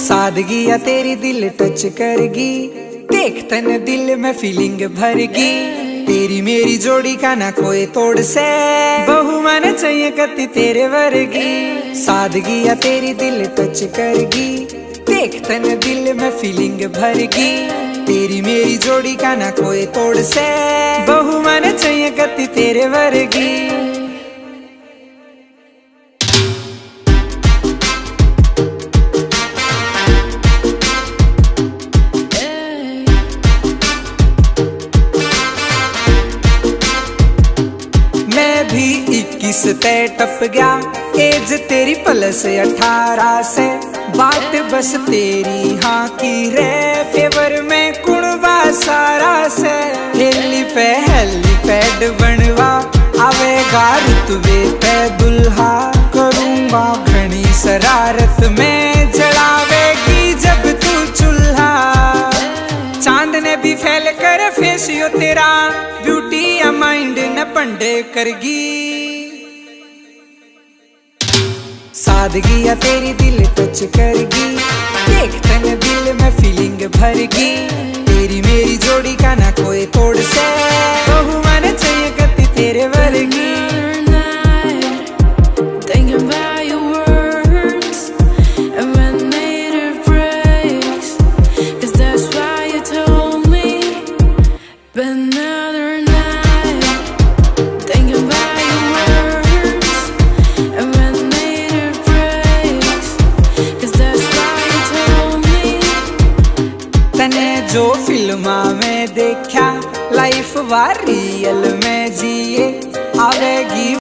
सादगी या तेरी दिल टच करगी, देख तन दिल में फीलिंग भरगी। तेरी मेरी जोड़ी का ना कोई तोड़ से, बहु मन चाहिए कति तेरे वर्गी। सादगी या तेरी दिल टच करगी, देख तन दिल में फीलिंग भरगी। तेरी मेरी जोड़ी का ना कोई तोड़ से, बहु मन चाहिए कति तेरे वर्गी। मैं भी 21 तय टप गया, एज तेरी प्लस 18 से। बात बस तेरी हाँ की रे, फेवर में कुड़वा सारा से। हेलीपैड बनवा आवेगा रुतबे पे दुल्हा, करूँगा घनी शरारत में जलावेगी जब तू चूल्हा। चांद ने भी फैल कर फेसियो तेरा, ब्यूटी या माइंड न पंडे करगी। सादगी या तेरी दिल टच करगी, देख तन दिल में फीलिंग भरगी। तेरी मेरी जोड़ी का ना कोई तोड़ से, बहु मन चाहिए कति तेरे वर्गी। तने जो फिल्मा में देखा, लाइफ वा रियल में जिए आवेगी।